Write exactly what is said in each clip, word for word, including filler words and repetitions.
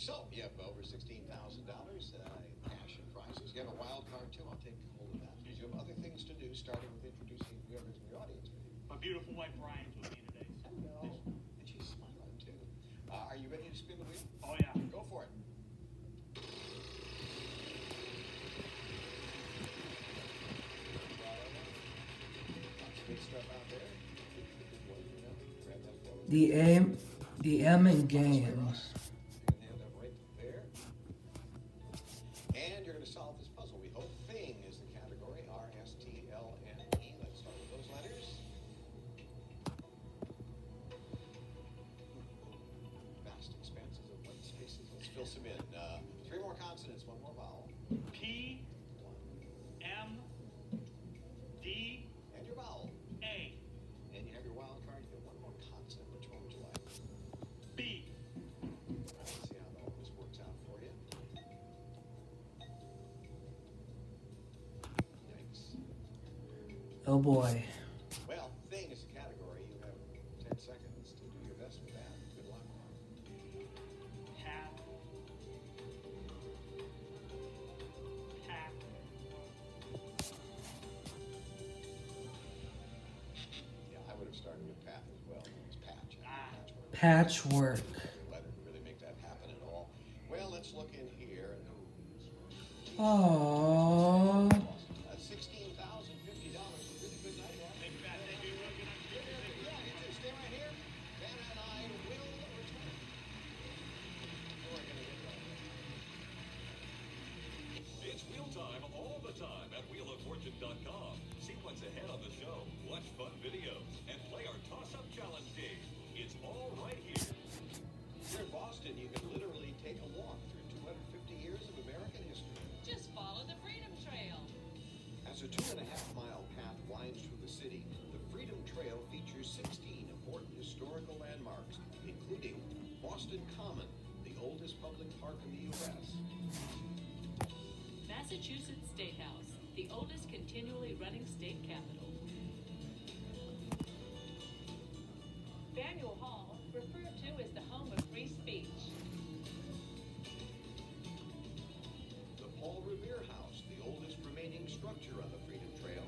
So you have over sixteen thousand dollars uh, in cash and prizes. You have a wild card too. I'll take hold of that. You have other things to do, starting with introducing whoever's in the audience with you. My beautiful wife Brian's with me today. Hello. And she's smiling too. Uh, are you ready to spin the wheel? Oh yeah. Go for it. Good stuff out there. The aim, the M in game. And you're going to solve this puzzle. We hope Thing is the category. R S T L N E. Let's start with those letters. Vast expanses of white spaces. Let's fill some in. Uh, three more consonants, one more vowel. P, M, D, and your vowel. A. And you have your wild card. You get one more consonant. Which one would you like? B. Let's see how all this works out for you. Yikes. Oh boy. Well, Thing is a category. You have ten seconds to do your best with that. Good luck. Pat. Pat. Yeah, I would have started with Pat as well. It's Patch. Ah. Patchwork. Let it really make that happen at all. Well, let's look in here. Aww. Uh, sixteen thousand fifty dollars. A really good night. Thank you, Pat. Thank you. Good night. Yeah, yeah, you just stay right here. Ben and I will return. We're gonna get going. It's Wheel Time all the time at wheel of fortune dot com. See what's ahead on the show, watch fun videos, and play our toss-up challenge game. It's all right here. Here in Boston, you can literally take a walk through two hundred fifty years of American history. Just follow the Freedom Trail. As a two and a half mile path winds through the city, the Freedom Trail features sixteen important historical landmarks, including Boston Common, the oldest public park in the U S Massachusetts State House, the oldest continually running state capitol. Faneuil Hall, referred to as the home of free speech. The Paul Revere House, the oldest remaining structure on the Freedom Trail.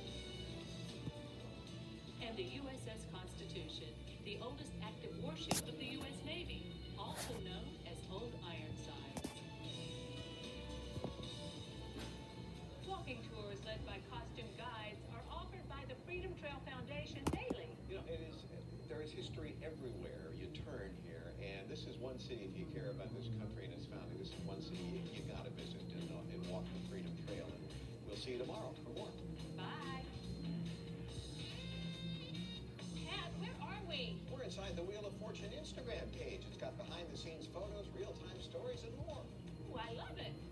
And the U S S Constitution, the oldest active warship of the U S Navy, also known as Old Ironsides. Walking tours led by costume guides are offered by the Freedom Trail Foundation daily. You know, it is, there is history everywhere you turn here, and this is one city, if you care about this country and its founding, this is one city you, you gotta visit and, uh, and walk the Freedom Trail. And we'll see you tomorrow for more. Bye. Pat, where are we? We're inside the Wheel of Fortune Instagram page. It's got behind-the-scenes photos, real-time stories, and more. Ooh, I love it.